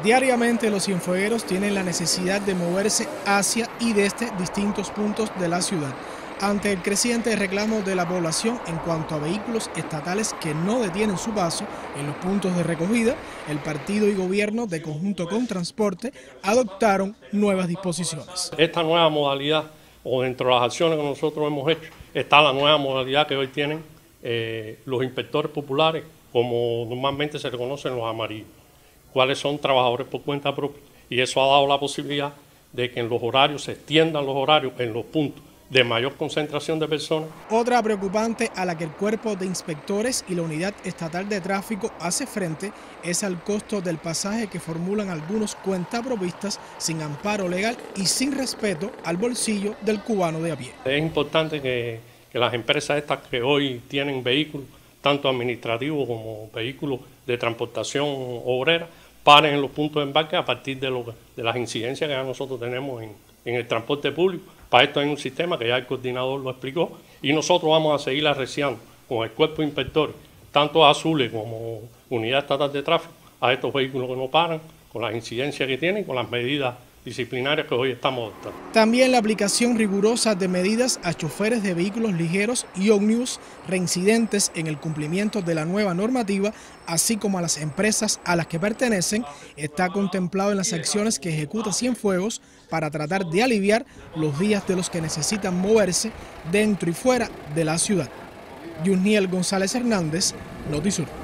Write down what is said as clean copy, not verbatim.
Diariamente los cienfuegueros tienen la necesidad de moverse hacia y desde distintos puntos de la ciudad. Ante el creciente reclamo de la población en cuanto a vehículos estatales que no detienen su paso en los puntos de recogida, el partido y gobierno, de conjunto con Transporte, adoptaron nuevas disposiciones. Esta nueva modalidad, o dentro de las acciones que nosotros hemos hecho, está la nueva modalidad que hoy tienen los inspectores populares, como normalmente se reconocen los amarillos, cuáles son trabajadores por cuenta propia, y eso ha dado la posibilidad de que en los horarios se extiendan los horarios en los puntos de mayor concentración de personas. Otra preocupante a la que el cuerpo de inspectores y la unidad estatal de tráfico hace frente es al costo del pasaje que formulan algunos cuentapropistas sin amparo legal y sin respeto al bolsillo del cubano de a pie. Es importante que las empresas estas que hoy tienen vehículos, tanto administrativos como vehículos de transportación obrera, paren en los puntos de embarque a partir de las incidencias que ya nosotros tenemos en el transporte público. Para esto hay un sistema que ya el coordinador lo explicó y nosotros vamos a seguir arreciando con el cuerpo de inspectores, tanto azules como unidad estatal de tráfico, a estos vehículos que no paran, con las incidencias que tienen, con las medidas disciplinarias que hoy estamos adoptando. También la aplicación rigurosa de medidas a choferes de vehículos ligeros y ómnibus reincidentes en el cumplimiento de la nueva normativa, así como a las empresas a las que pertenecen, está contemplado en las acciones que ejecuta Cienfuegos para tratar de aliviar los días de los que necesitan moverse dentro y fuera de la ciudad. Yuniel González Hernández, Notisur.